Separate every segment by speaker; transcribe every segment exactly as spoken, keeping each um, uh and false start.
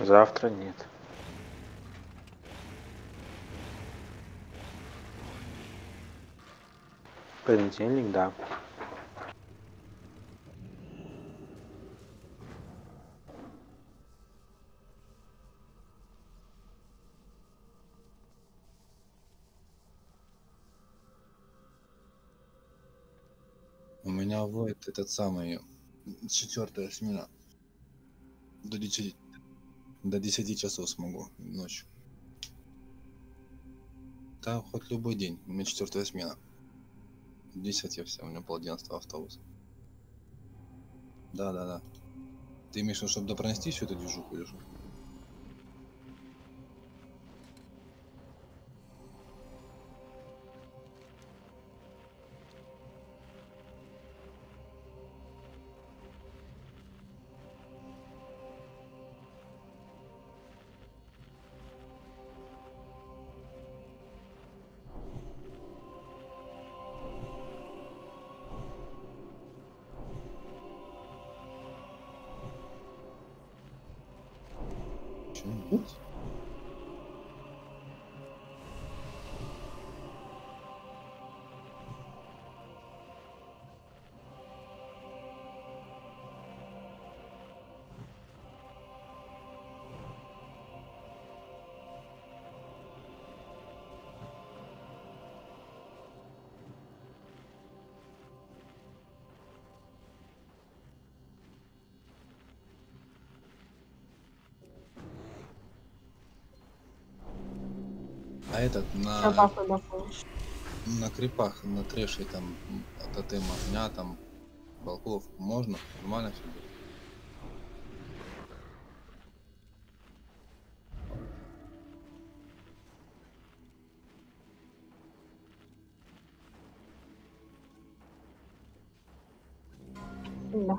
Speaker 1: Завтра нет. Понедельник, да.
Speaker 2: У меня будет этот самый четвертая смена. До десяти, до десяти часов смогу ночью. Да, хоть любой день. У меня четвертая смена. В десять я все, у меня пол одиннадцатого автобус. Да, да, да. Ты имеешь в виду, чтобы допронести всю эту движуху или что? Почему? А этот на,
Speaker 3: Бафы, бафы.
Speaker 2: на крипах, на трэше там тотем огня, там волков можно? Нормально все будет?
Speaker 3: Да.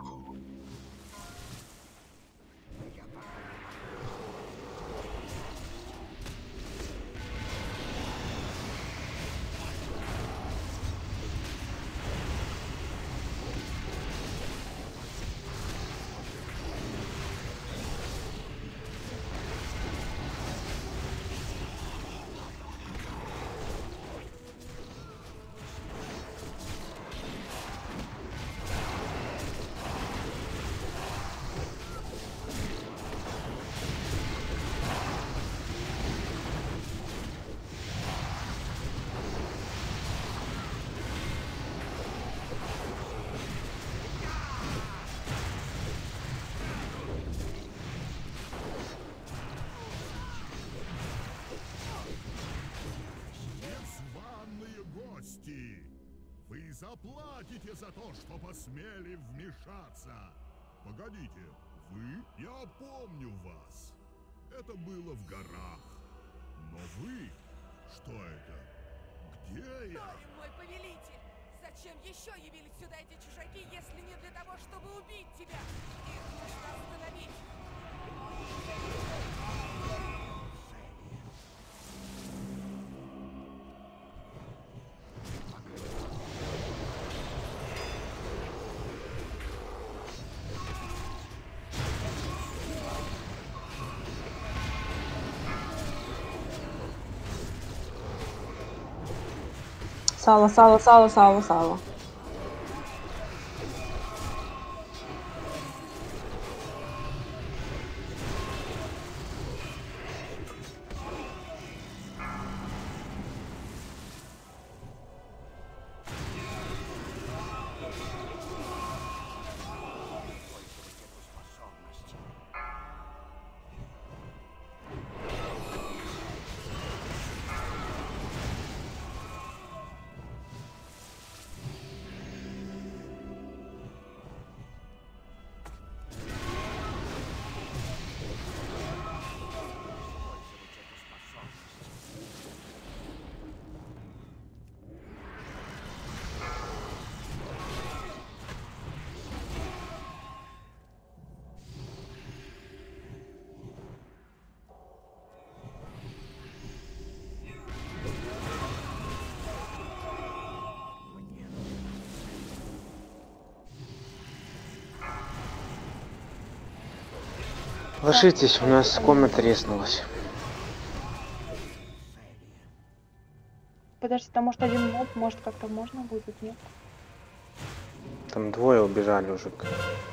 Speaker 4: Незваные гости! Вы заплатите за то, что посмели вмешаться! Погодите, вы? Я помню вас. Это было в горах. Но вы? Что это? Где я?
Speaker 5: Торин, мой повелитель! Зачем еще явились сюда эти чужаки, если не для того, чтобы убить тебя? Их нужно остановить!
Speaker 3: Сало, сало, сало, сало, сало.
Speaker 1: Ложитесь, у нас комната резнулась.
Speaker 3: Подожди, там может один моб, может как-то можно будет, нет?
Speaker 1: Там двое убежали уже. к-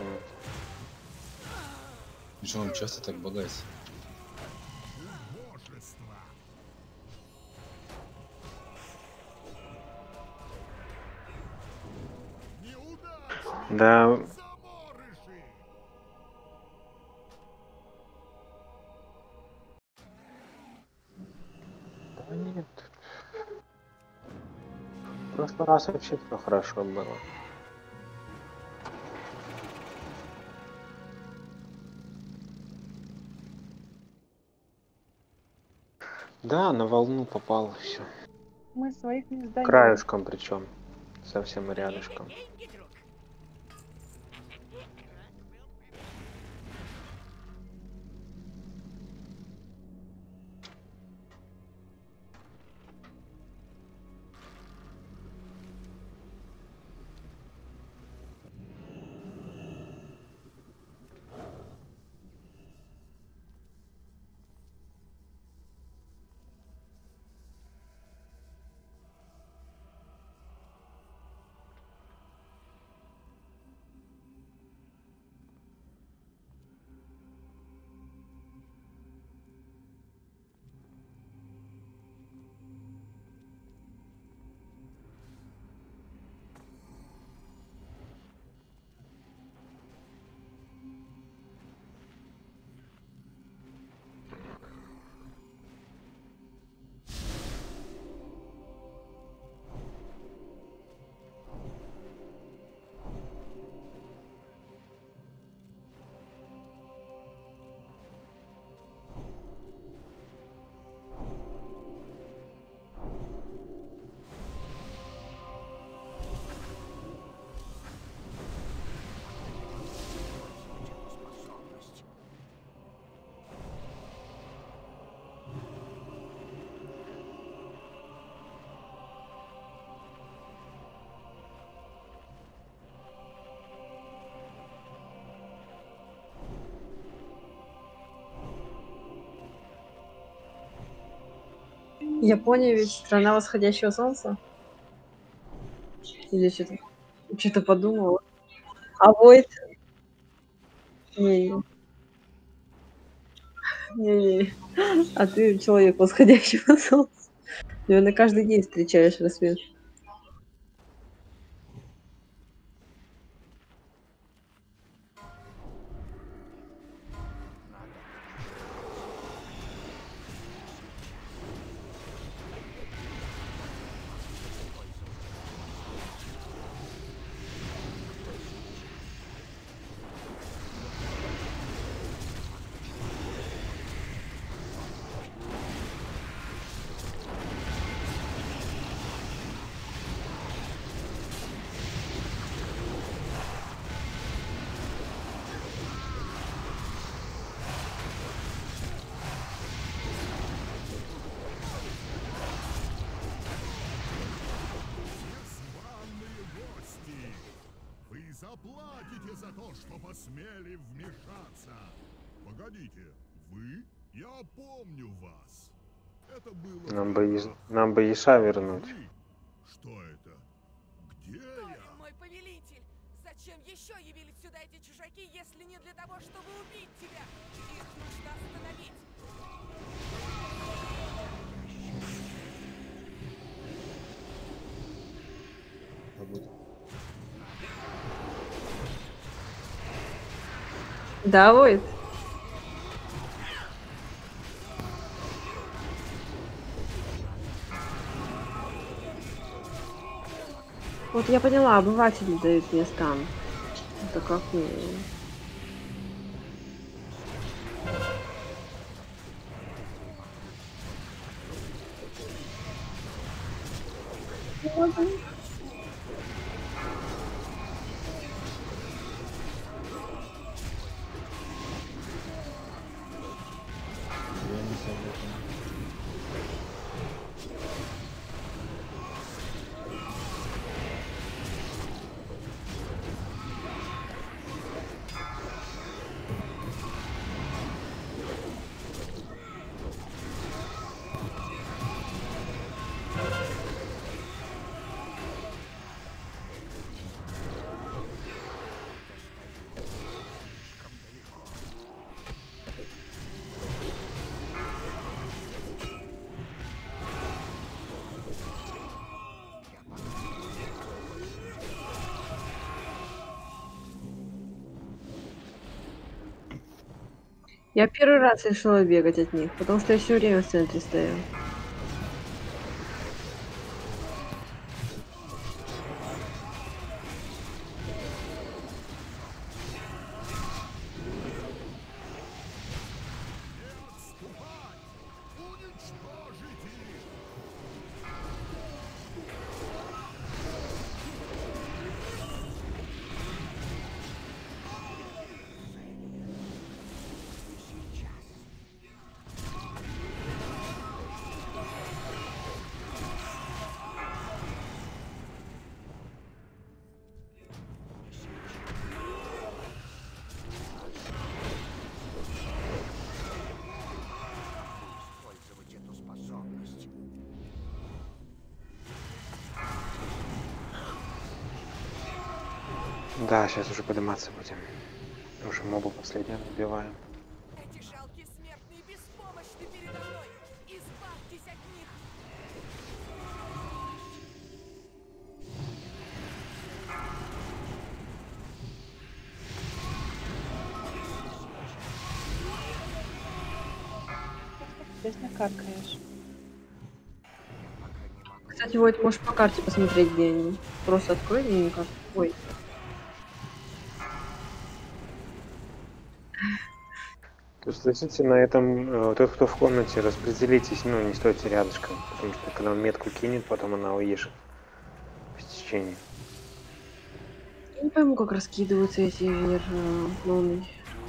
Speaker 2: Почему он часто так багается?
Speaker 4: Убожество. Неудачники,
Speaker 1: Да,
Speaker 4: заморыши.
Speaker 1: да нет. В прошлый раз вообще все хорошо было. Да, на волну попал все.
Speaker 3: Мы своих не сдаем.
Speaker 1: Краюшком причем. Совсем рядышком.
Speaker 3: Япония ведь страна восходящего солнца? Или что-то что-то подумала? А Войд? Не, не, не. А ты человек восходящего солнца. Наверное, каждый день встречаешь рассвет.
Speaker 4: Незваные гости. Вы заплатите за то, что посмели вмешаться. Погодите, вы? Я помню вас. Это было
Speaker 1: Нам бы, Ис-
Speaker 4: тогда.
Speaker 1: нам бы Иша вернуть.
Speaker 4: Вы? Что это? Где
Speaker 5: Торин,
Speaker 4: я?
Speaker 5: мой повелитель! Зачем еще явились сюда эти чужаки, если не для того, чтобы убить тебя? Их нужно остановить.
Speaker 2: Работа.
Speaker 3: Да, Войд? Вот я поняла, обыватели дают мне стан. Это как мне...
Speaker 2: Я не согласен.
Speaker 3: Я первый раз решила бегать от них, потому что я все время в центре стою.
Speaker 4: Уничтожить их!
Speaker 6: Использовать эту способность.
Speaker 1: Да, сейчас уже подниматься будем. Уже мобу последнего убиваем.
Speaker 5: Эти жалкие смертные беспомощны передо мной. Избавьтесь от них.
Speaker 7: Честно каркаешь.
Speaker 6: Пока не могу.
Speaker 3: Кстати, вот можешь по карте посмотреть, где они. Просто открой мне карту. Ой,
Speaker 1: То есть, действительно, на этом, э, тот, кто в комнате, распределитесь, ну, не стойте рядышком, потому что когда он метку кинет, потом она уешит в течение.
Speaker 3: я не пойму, как раскидываются эти вер э, волны.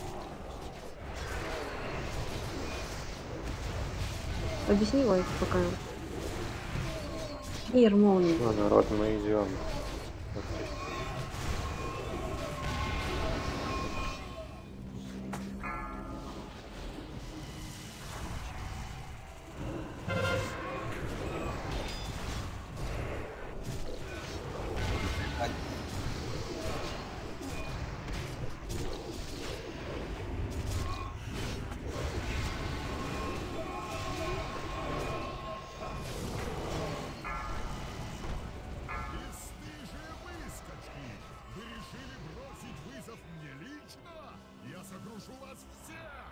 Speaker 3: Объясни, Вайт, пока. Мир молний.
Speaker 1: Ну, народ, мы идем. Вот здесь.
Speaker 4: Бесстыжие выскочки! Вы решили бросить вызов мне лично? Я сокрушу вас всех!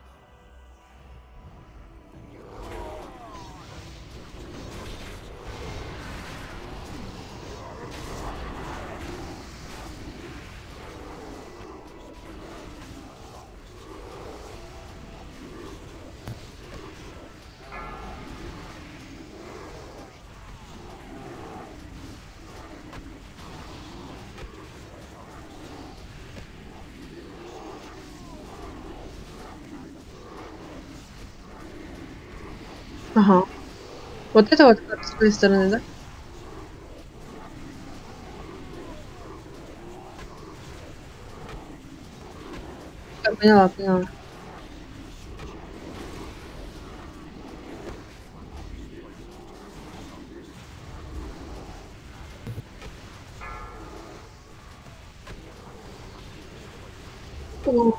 Speaker 3: Ага. Вот это вот как с твоей стороны, да? Я поняла, поняла. О,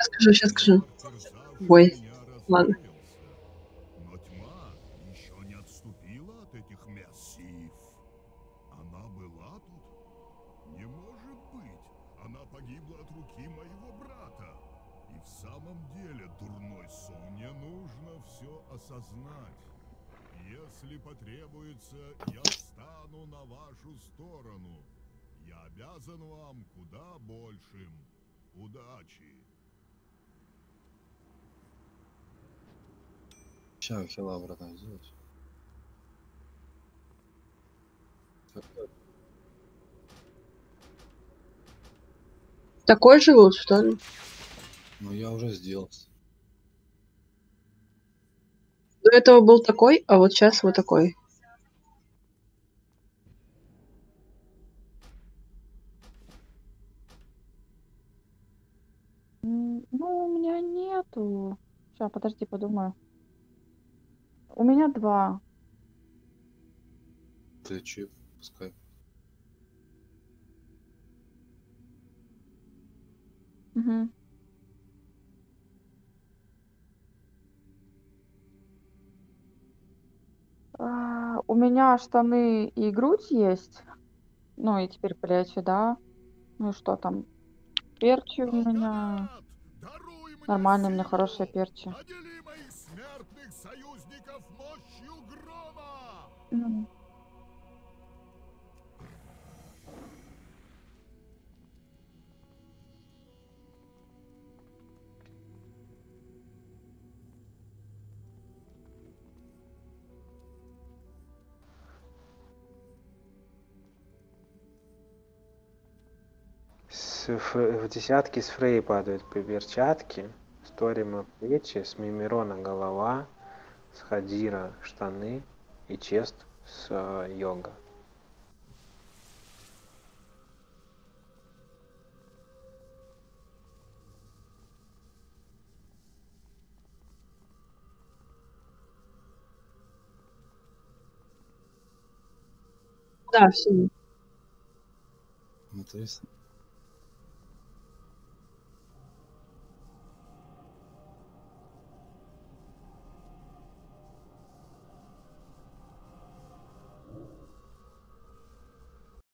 Speaker 3: скажу, сейчас скажу.
Speaker 4: терзавший
Speaker 3: Ой,
Speaker 4: меня,
Speaker 3: ладно.
Speaker 4: развеялся. Но тьма еще не отступила от этих мессиев. Она была тут? Не может быть. Она погибла от руки моего брата. И в самом деле, дурной сон, мне нужно все осознать. Если потребуется, я встану на вашу сторону. Я обязан вам куда большим. Удачи.
Speaker 2: Сейчас хила обратно сделать.
Speaker 3: Такой же лут, что ли?
Speaker 2: Ну я уже сделал.
Speaker 3: До этого был такой, а вот сейчас вот такой.
Speaker 7: М, Ну, у меня нету. Сейчас, подожди, подумаю. У меня два.
Speaker 2: Ты че, пускай.
Speaker 7: Мгм. А, У меня штаны и грудь есть. Ну и теперь плечи, да. Ну и что там? Перчи у меня.
Speaker 4: Долгонят! Даруй мне
Speaker 7: Нормальные у меня хорошие
Speaker 4: силу!
Speaker 7: перчи.
Speaker 4: Надели моих смертных союзников мощью грома!
Speaker 7: М.
Speaker 1: С, ф- в десятке с Фрей падают по перчатки, с Торима плечи, с Мимирона голова, с Хадира штаны и Чест с э, йога.
Speaker 3: Да, все.
Speaker 2: Интересно.